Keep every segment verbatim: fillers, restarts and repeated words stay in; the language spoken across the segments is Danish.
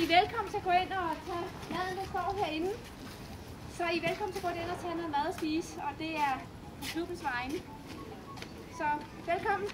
I er velkommen til at gå ind og tage maden, der står herinde. Så I er velkommen til at gå ind og tage noget mad og spise, og det er på klubbens vegne. Så velkommen.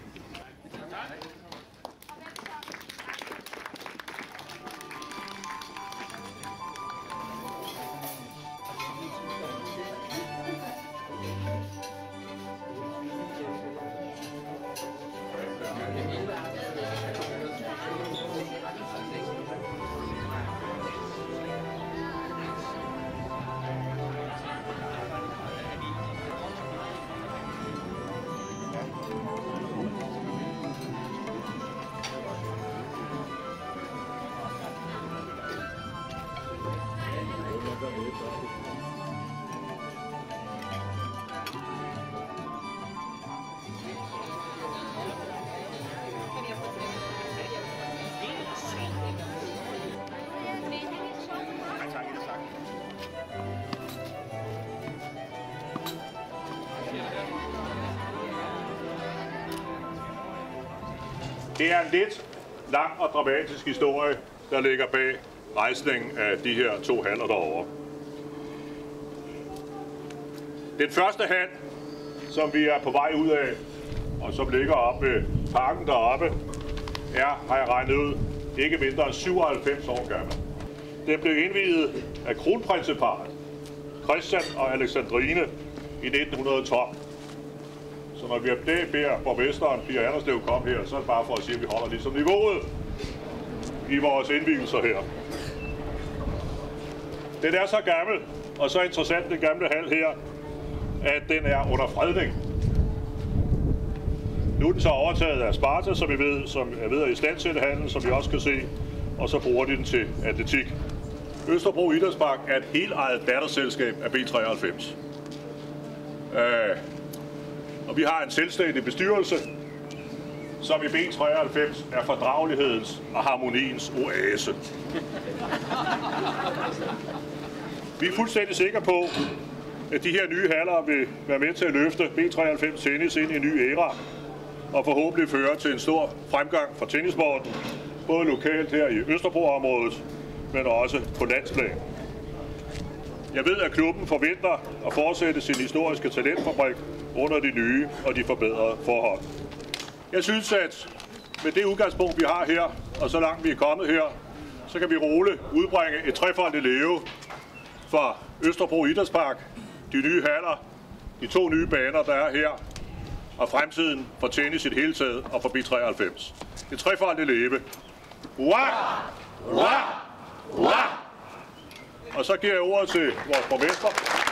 Det er en lidt lang og dramatisk historie, der ligger bag rejsningen af de her to haller derovre. Den første hal, som vi er på vej ud af, og som ligger oppe ved parken deroppe, er, har jeg regnet ud, ikke mindre end syvoghalvfems år gammel. Den blev indviet af kronprinseparret Christian og Alexandrine i nitten tolv. Så når vi er det, beder borgmesteren Pia Anderslev komme her, så er det bare for at sige, at vi holder ligesom niveauet i vores indvielser her. Den er så gammel og så interessant, den gamle hal her, at den er under fredning. Nu er den så overtaget af Sparta, som vi ved, som jeg ved er i standsættehallen, som vi også kan se, og så bruger de den til atletik. Østerbro Idrætspark er et helt eget datterselskab af B treoghalvfems. Øh, Og vi har en selvstændig bestyrelse, som i B treoghalvfems er fordragelighedens og harmoniens oase. Vi er fuldstændig sikre på, at de her nye haller vil være med til at løfte B treoghalvfems tennis ind i en ny æra, og forhåbentlig føre til en stor fremgang for tennissporten, både lokalt her i Østerbro-området, men også på landsplan. Jeg ved, at klubben forventer at fortsætte sin historiske talentfabrik under de nye og de forbedrede forhold. Jeg synes, at med det udgangspunkt, vi har her, og så langt vi er kommet her, så kan vi roligt udbringe et trefoldigt leve for Østerbro Idrætspark, de nye haller, de to nye baner, der er her, og fremtiden for tennis i det hele taget og for B treoghalvfems. Et trefoldigt leve. Hurra! Hurra! Hurra! Og så giver jeg ordet til vores borgmester.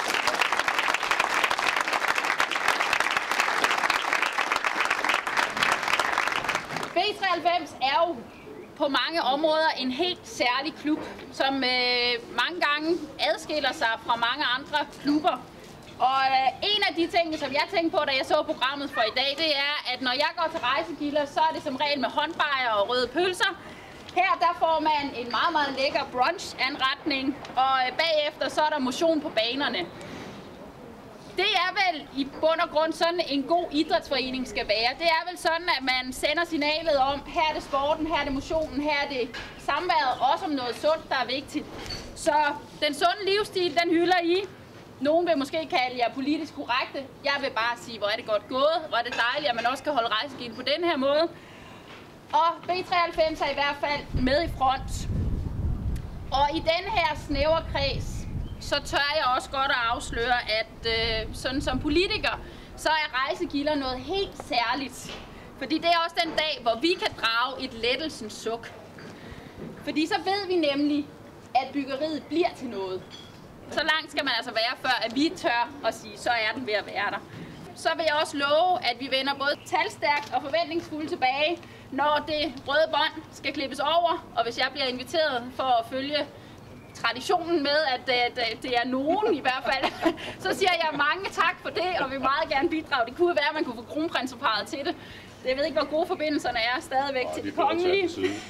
B treoghalvfems er jo på mange områder en helt særlig klub, som øh, mange gange adskiller sig fra mange andre klubber. Og øh, en af de ting, som jeg tænkte på, da jeg så programmet for i dag, det er, at når jeg går til rejsegilder, så er det som regel med håndbajer og røde pølser. Her der får man en meget, meget lækker brunch-anretning, og øh, bagefter så er der motion på banerne. Det er vel i bund og grund sådan en god idrætsforening skal være. Det er vel sådan, at man sender signalet om, her er det sporten, her er det motionen, her er det samværet, også om noget sundt, der er vigtigt. Så den sunde livsstil, den hylder I. Nogen vil måske kalde jer politisk korrekte. Jeg vil bare sige, hvor er det godt gået, hvor er det dejligt, at man også kan holde rejsegilde på den her måde. Og B treoghalvfems er i hvert fald med i front. Og i den her snævre kreds, så tør jeg også godt at afsløre, at øh, sådan som politiker, så er rejsegilder noget helt særligt. Fordi det er også den dag, hvor vi kan drage et lettelsens suk. Fordi så ved vi nemlig, at byggeriet bliver til noget. Så langt skal man altså være, før at vi tør at sige, så er den ved at være der. Så vil jeg også love, at vi vender både talstærkt og forventningsfuldt tilbage, når det røde bånd skal klippes over. Og hvis jeg bliver inviteret for at følge traditionen med, at, at det er nogen i hvert fald, så siger jeg mange tak for det, og vil meget gerne bidrage. Det kunne være, at man kunne få kronprinseparret til det. Jeg ved ikke, hvor gode forbindelserne er stadigvæk oh, til de kongelige.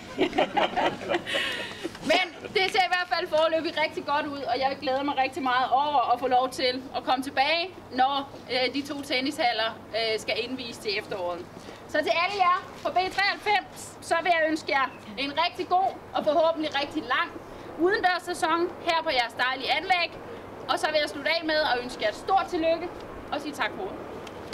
Men det ser i hvert fald foreløbig rigtig godt ud, og jeg glæder mig rigtig meget over at få lov til at komme tilbage, når øh, de to tennishaller øh, skal indvies til efteråret. Så til alle jer på B treoghalvfems, så vil jeg ønske jer en rigtig god og forhåbentlig rigtig lang udendørssæson her på jeres dejlige anlæg. Og så vil jeg slutte af med at ønske jer et stort tillykke og sige tak for ordet.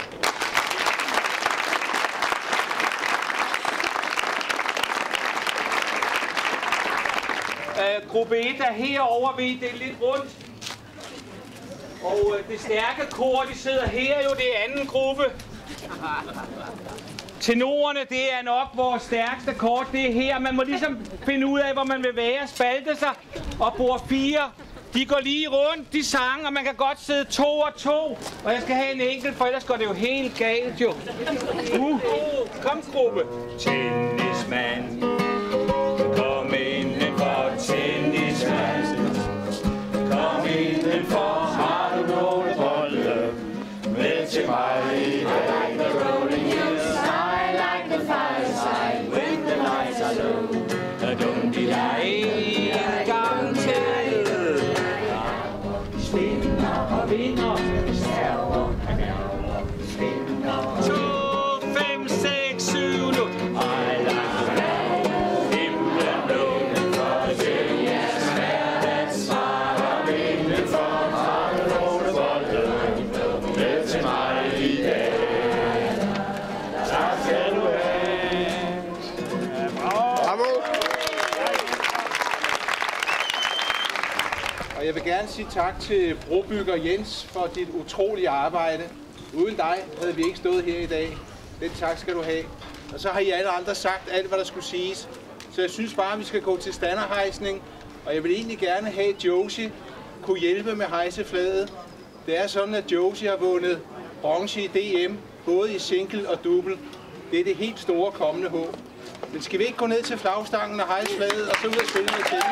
Uh, gruppe et er herovre, ved I, det er lidt rundt. Og uh, det stærke kor, de sidder her jo, det er anden gruppe. Tenorerne, det er nok vores stærkeste kort, det er her. Man må ligesom finde ud af, hvor man vil være, spalte sig. Og bord fire, de går lige rundt, de sange, og man kan godt sidde to og to. Og jeg skal have en enkelt, for ellers går det jo helt galt jo. Uh, kom gruppe. Tennismand, kom indenfor, tennismand. Kom indenfor, har du nogle bolde med til mig i dag. I like the rolling hills, I like the fireside, when the lights are low. Don't be like en gang til. Svinder og vinder, server, svinder. To, fem, seks, syv, nu. I like the flag, himlen blå. For det er svært at svare. Indenfor har du nogle bolde med til mig i dag. Tak skal du have. Bravo! Og jeg vil gerne sige tak til brobygger Jens for dit utrolige arbejde. Uden dig havde vi ikke stået her i dag. Den tak skal du have. Og så har I alle andre sagt alt, hvad der skulle siges. Så jeg synes bare, at vi skal gå til standardhejsning. Og jeg vil egentlig gerne have, at Josie kunne hjælpe med hejseflaget. Det er sådan, at Josie har vundet bronze i D M, både i single og double. Det er det helt store kommende håb. Men skal vi ikke gå ned til flagstangen og hejse flaget, og så ud og spille noget tennis?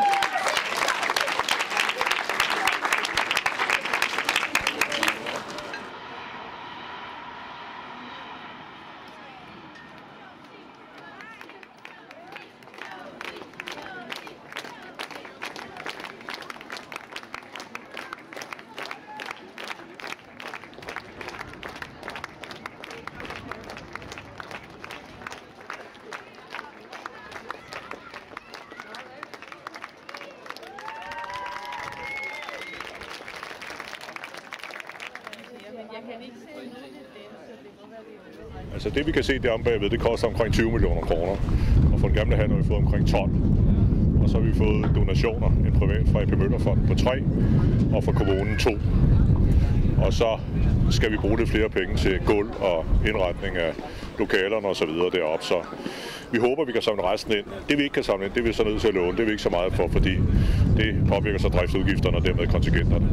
Altså det vi kan se der om bagved, det koster omkring tyve millioner kroner. Og for den gamle handel har vi fået omkring tolv. Og så har vi fået donationer, en privat fra A P Møllerfonden på tre, og fra kommunen to. Og så skal vi bruge lidt flere penge til gulv og indretning af lokalerne og så videre deroppe. Så vi håber, vi kan samle resten ind. Det vi ikke kan samle ind, det er vi så nødt til at låne. Det er vi ikke så meget for, fordi det påvirker så driftsudgifterne og dermed kontingenterne.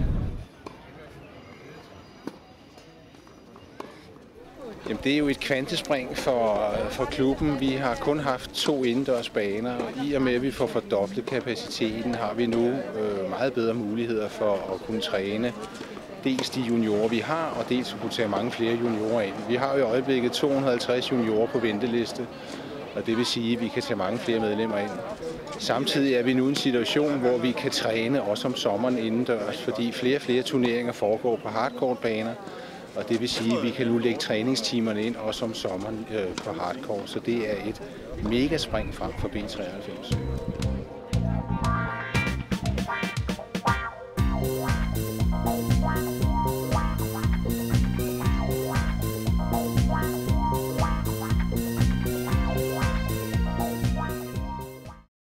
Jamen, det er jo et kvantespring for, for klubben. Vi har kun haft to indendørs baner, og i og med at vi får fordoblet kapaciteten, har vi nu øh, meget bedre muligheder for at kunne træne dels de juniorer, vi har, og dels at kunne tage mange flere juniorer ind. Vi har jo i øjeblikket to hundrede og halvtreds juniorer på venteliste, og det vil sige, at vi kan tage mange flere medlemmer ind. Samtidig er vi nu i en situation, hvor vi kan træne også om sommeren indendørs, fordi flere og flere turneringer foregår på hardcourt-baner. Og det vil sige, at vi kan nu lægge træningstimerne ind også om sommeren øh, på hardcore, så det er et mega spring frem for B treoghalvfems.